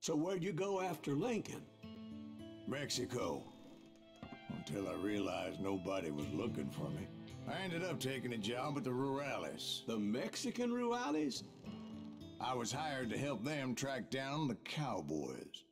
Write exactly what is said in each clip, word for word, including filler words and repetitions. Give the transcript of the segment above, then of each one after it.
So where'd you go after Lincoln? Mexico. Until I realized nobody was looking for me. I ended up taking a job at the Rurales. The Mexican Rurales? I was hired to help them track down the cowboys.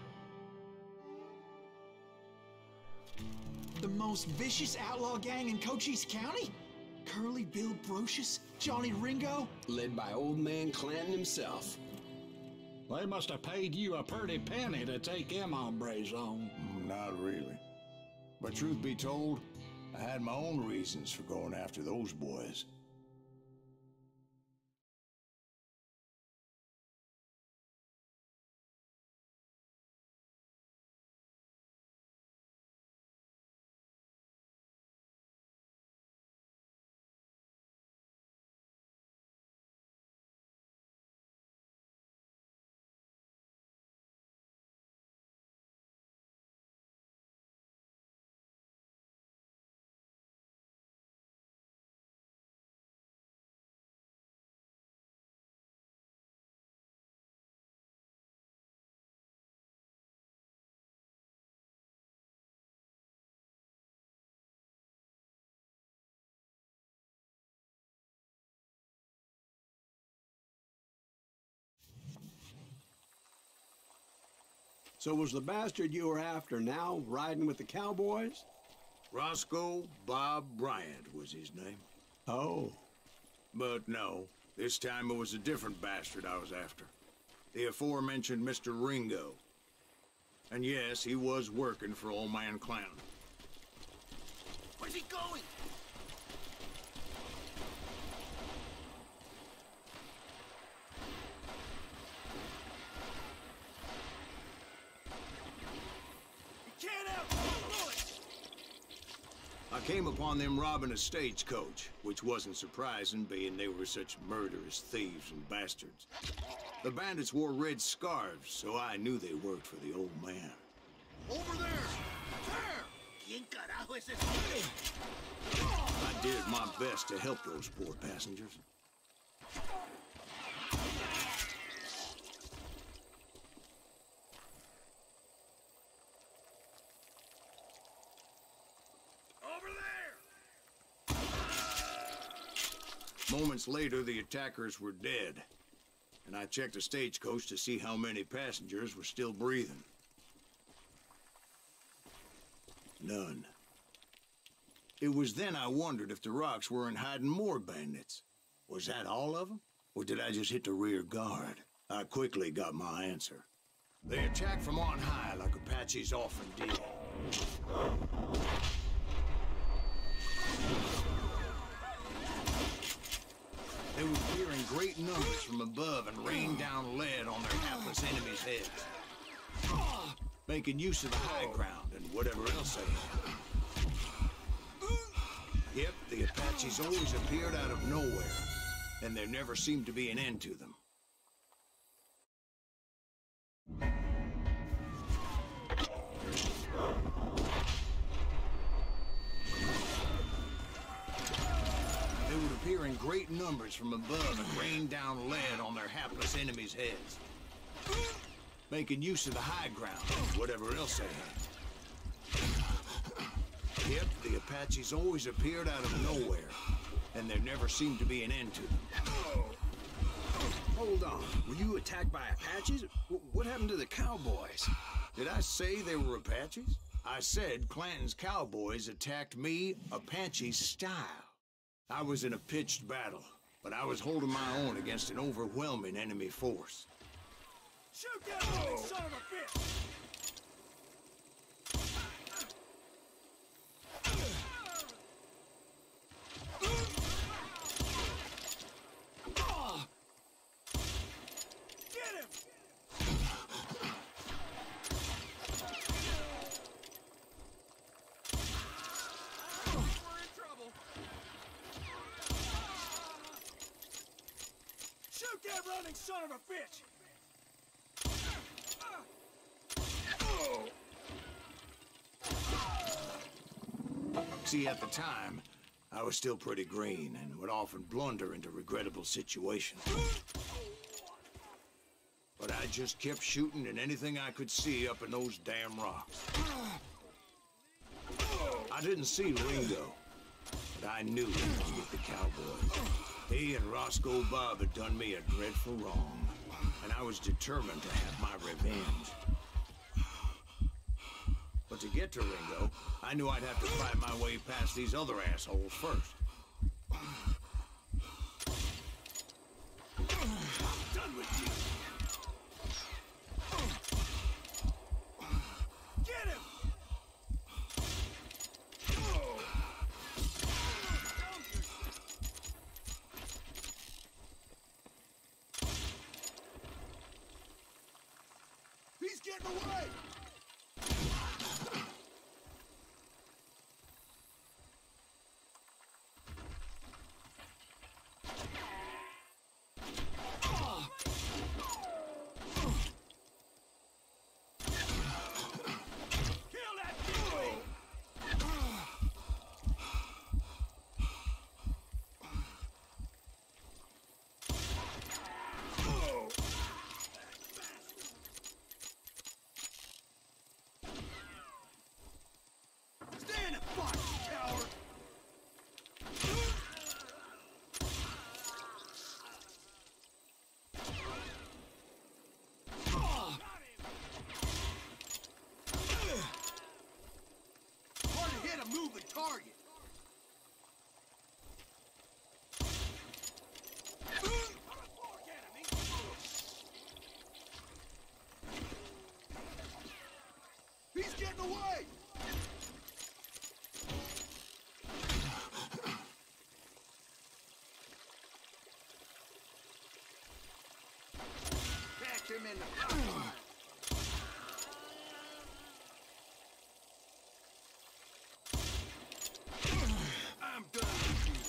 The most vicious outlaw gang in Cochise County? Curly Bill Brocious? Johnny Ringo? Led by old man Clanton himself. They must have paid you a pretty penny to take them hombres on. Not really. But truth be told, I had my own reasons for going after those boys. So was the bastard you were after now riding with the cowboys? Roscoe Bob Bryant was his name. Oh. But no, this time it was a different bastard I was after. The aforementioned Mister Ringo. And yes, he was working for old man Clanton. Where's he going? I came upon them robbing a stagecoach, which wasn't surprising, being they were such murderous thieves and bastards. The bandits wore red scarves, so I knew they worked for the old man. Over there! There! ¿Quién carajo es ese? I did my best to help those poor passengers. Moments later, the attackers were dead, and I checked the stagecoach to see how many passengers were still breathing. None. It was then I wondered if the rocks weren't hiding more bandits. Was that all of them? Or did I just hit the rear guard? I quickly got my answer. They attacked from on high like Apaches often did. They would appear in great numbers from above and rain down lead on their hapless enemies' heads, making use of the high ground and whatever else they had. Yep, the Apaches always appeared out of nowhere, and there never seemed to be an end to them. They would appear in great numbers from above and rain down lead on their hapless enemies' heads, making use of the high ground and whatever else they had. Yep, the Apaches always appeared out of nowhere, and there never seemed to be an end to them. Hold on. Were you attacked by Apaches? W what happened to the cowboys? Did I say they were Apaches? I said Clanton's cowboys attacked me Apache style. I was in a pitched battle, but I was holding my own against an overwhelming enemy force. Shoot that oh. son of a bitch! Get him! We're in trouble. Shoot that running son of a bitch! See, at the time, I was still pretty green and would often blunder into regrettable situations. But I just kept shooting at anything I could see up in those damn rocks. I didn't see Ringo, but I knew he was with the cowboys. He and Roscoe Bob had done me a dreadful wrong, and I was determined to have my revenge. But to get to Ringo, I knew I'd have to fight my way past these other assholes first. Done with you. Get him! He's getting away! Moving target. He's getting away. Catch him in the crossfire. I'm done with you.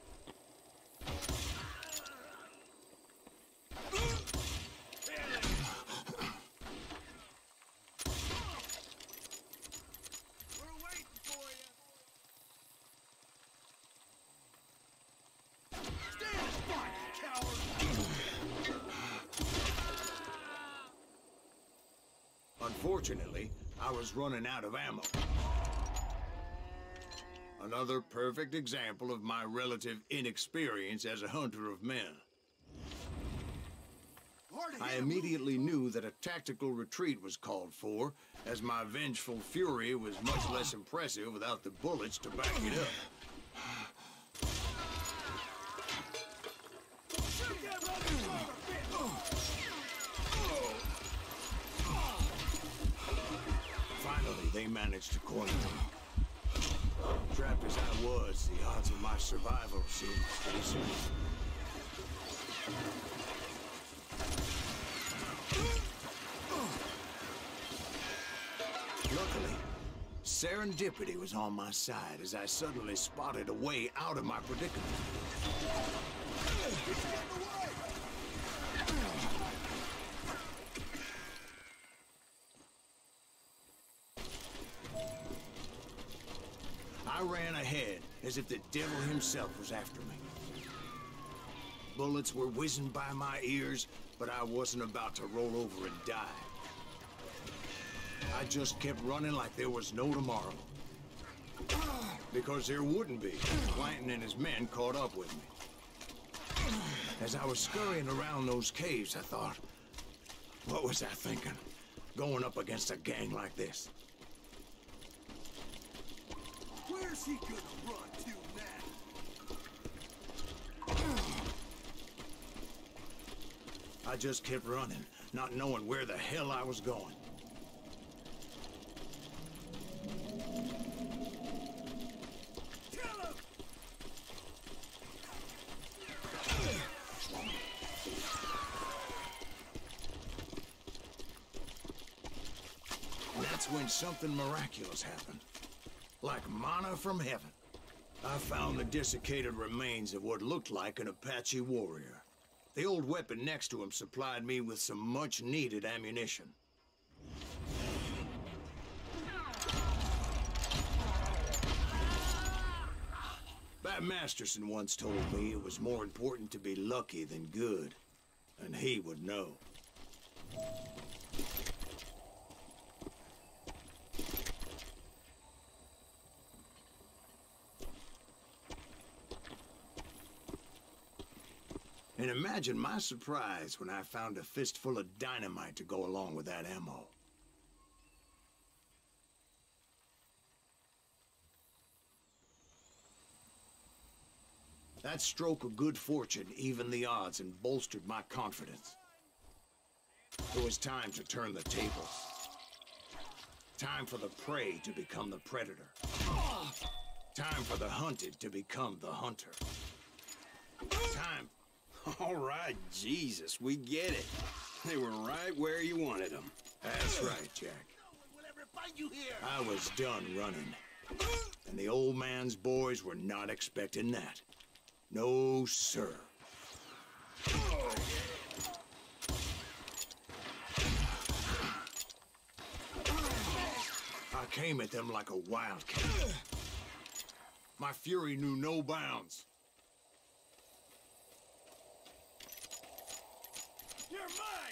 We're waiting for you. Stay in the spot, you coward! Unfortunately, I was running out of ammo. Another perfect example of my relative inexperience as a hunter of men. I immediately knew that a tactical retreat was called for, as my vengeful fury was much less impressive without the bullets to back it up. Finally, they managed to corner me. Trapped as I was, the odds of my survival seemed pretty slim. Luckily, serendipity was on my side as I suddenly spotted a way out of my predicament. I ran ahead as if the devil himself was after me. Bullets were whizzing by my ears, but I wasn't about to roll over and die. I just kept running like there was no tomorrow. Because there wouldn't be. Clanton and his men caught up with me. As I was scurrying around those caves, I thought, what was I thinking? Going up against a gang like this? Where's he gonna run to now? I just kept running, not knowing where the hell I was going. Kill him! And that's when something miraculous happened. Like manna from heaven. I found the desiccated remains of what looked like an Apache warrior. The old weapon next to him supplied me with some much-needed ammunition. Bat Masterson once told me it was more important to be lucky than good, and he would know. And imagine my surprise when I found a fistful of dynamite to go along with that ammo. That stroke of good fortune evened the odds and bolstered my confidence. It was time to turn the tables. Time for the prey to become the predator. Time for the hunted to become the hunter. Time... All right, Jesus, we get it. They were right where you wanted them. That's right, Jack. We'll ever find you here. I was done running. And the old man's boys were not expecting that. No, sir. I came at them like a wildcat. My fury knew no bounds. You're mine.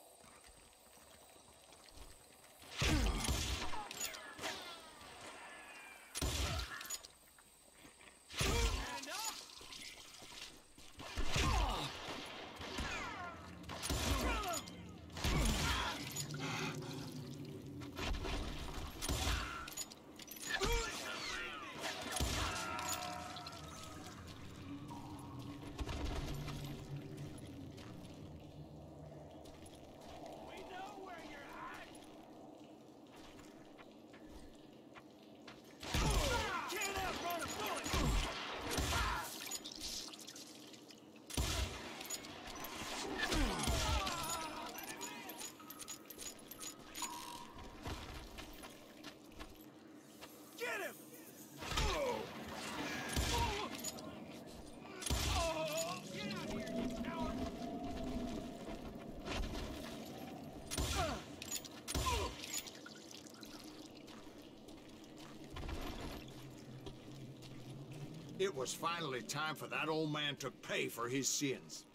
It was finally time for that old man to pay for his sins.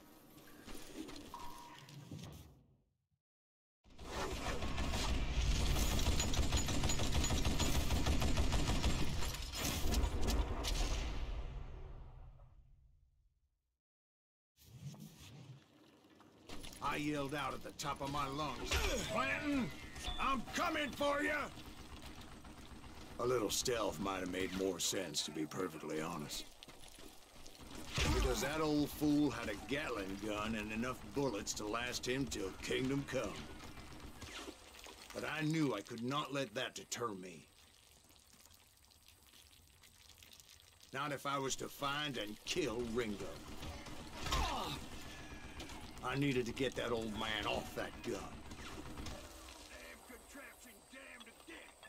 I yelled out at the top of my lungs, "Clanton, I'm coming for you!" A little stealth might have made more sense, to be perfectly honest. Because that old fool had a Gatling gun and enough bullets to last him till Kingdom Come. But I knew I could not let that deter me. Not if I was to find and kill Ringo. I needed to get that old man off that gun. Damn contraption, damn to dick.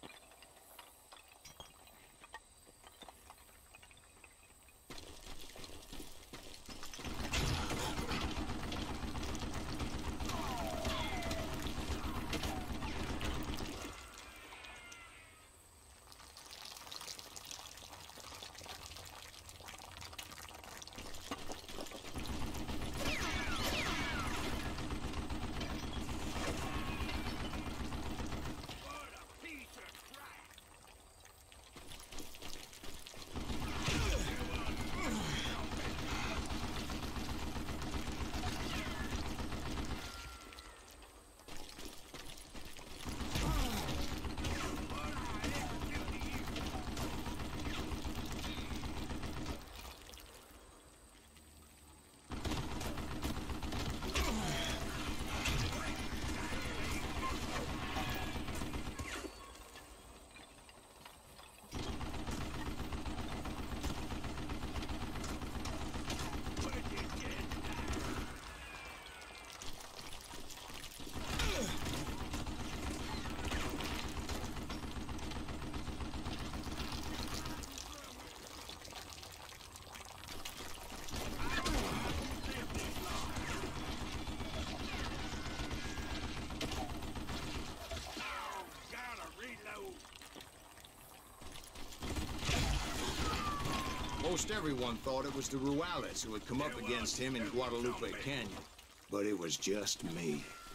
Most everyone thought it was the Ruales who had come up against him in Guadalupe Canyon. But it was just me.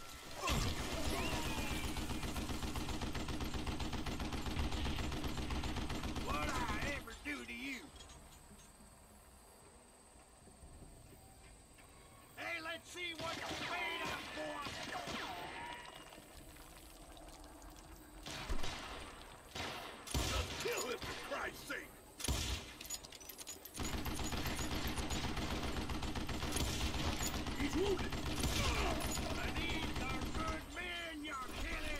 What'd I ever do to you? Hey, let's see what you're made of, boy! Just kill him, for Christ's sake! He's wounded! And these are good men you're killing!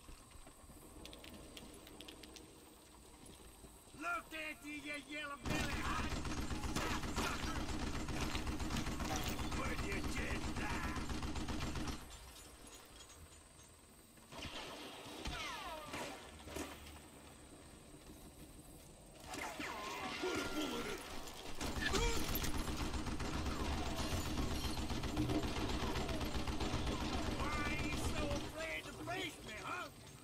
Look at you, you yellow-belly hot sapsucker! Would you just die? Put a bullet in it! Why are you so afraid to face me, huh?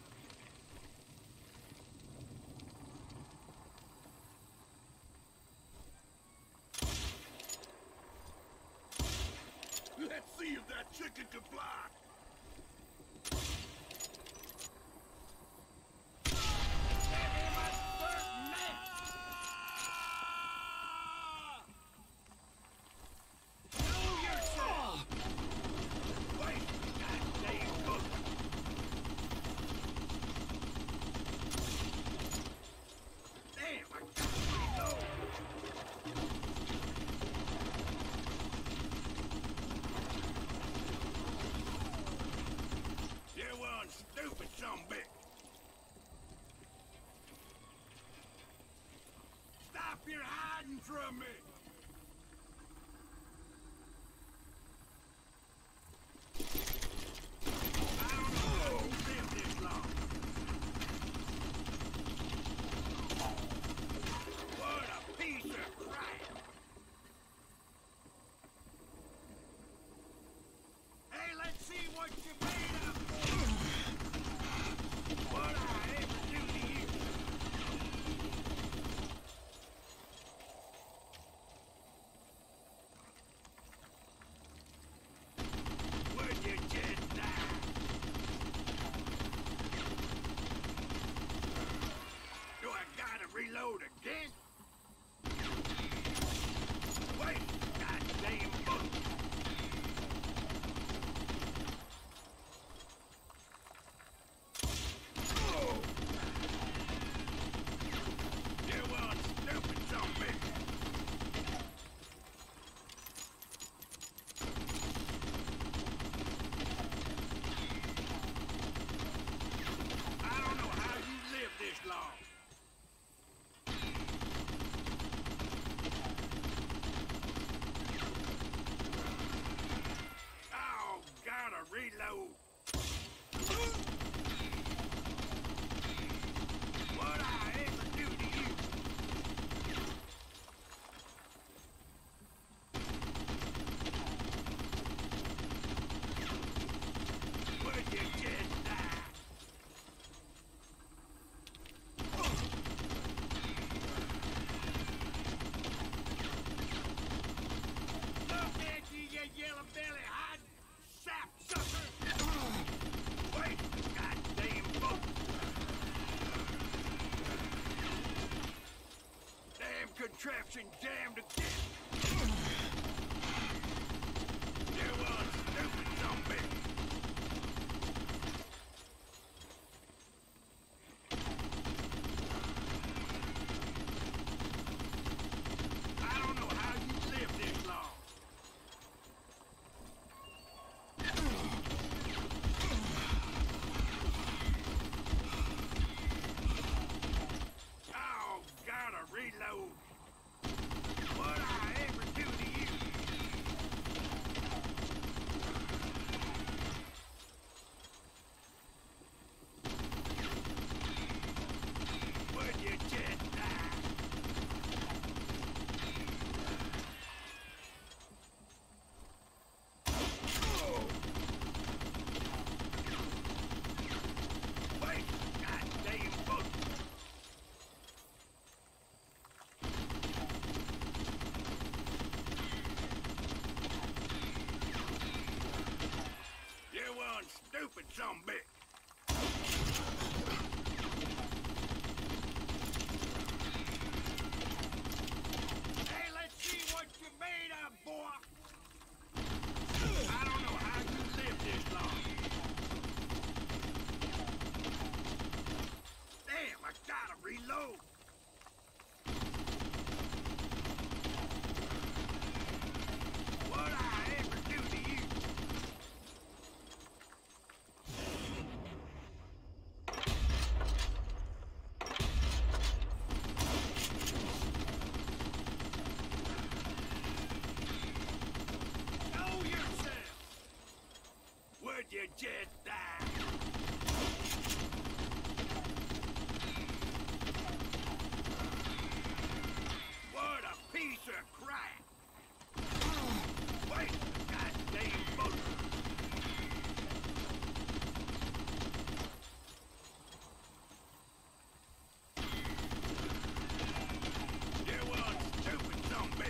Let's see if that chicken can fly. Give him a certain name. Do yourself. Wait, goddamn book. Damn, I got to reload. You one stupid sumbitch. Stop your hiding from me. I don't know how you live this long. What a piece of crap. Hey, let's see what you made of. What'd I ever do to you? Would you just die? Do I gotta reload again? Wait, goddamn book. Oh! You one stupid zombie. I don't know how you live this long. Oh, gotta reload. What'd I ever do to you? Would you just die? Look at you, you yellow-belly hot sapsucker! Wait, goddamn book! Damn contraption jammed to death! You one stupid zombie! I don't know how you live this long. Oh, gotta reload. What'd I reload. What I ever do to you? Know yourself. Would you just die? What a piece of crap! Wait a goddamn bullet! You one stupid zombie!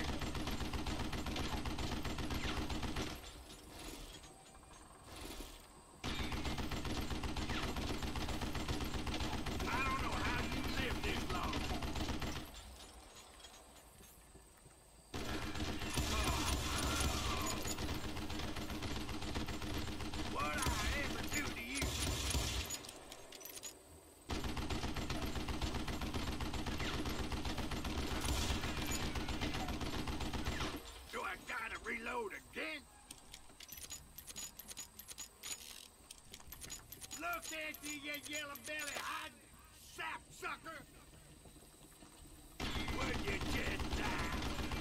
I don't know how you live this long. What I ever do to you? Do I gotta reload again? Look at you, you yellow belly hot sap sucker! Would you just die?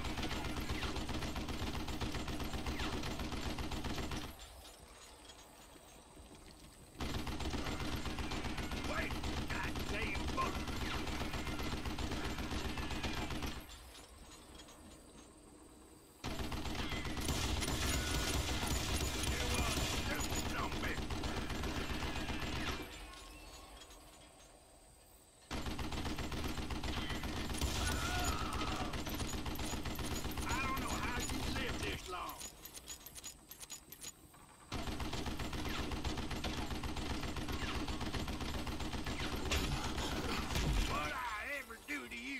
Wait, goddamn bullet! You one stupid zombie! I don't know how you live this long. What I ever do to you?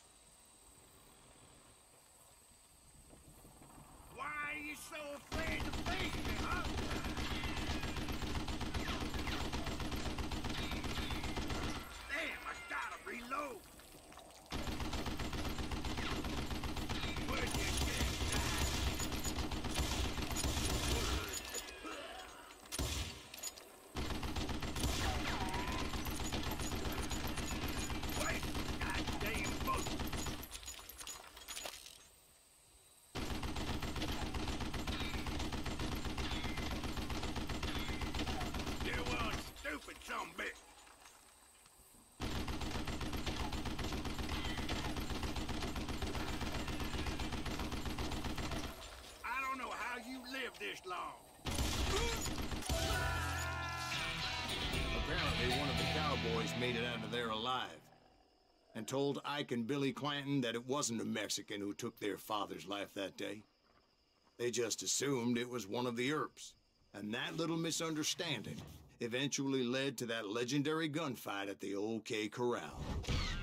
Why are you so afraid to face me, huh? Damn, I gotta reload. Would you just die? Wait, goddamn bullet. You one stupid zombie. I don't know how you live this long. Apparently, one of the cowboys made it out of there alive and told Ike and Billy Clanton that it wasn't a Mexican who took their father's life that day. They just assumed it was one of the Earps, and that little misunderstanding eventually led to that legendary gunfight at the Old K Corral.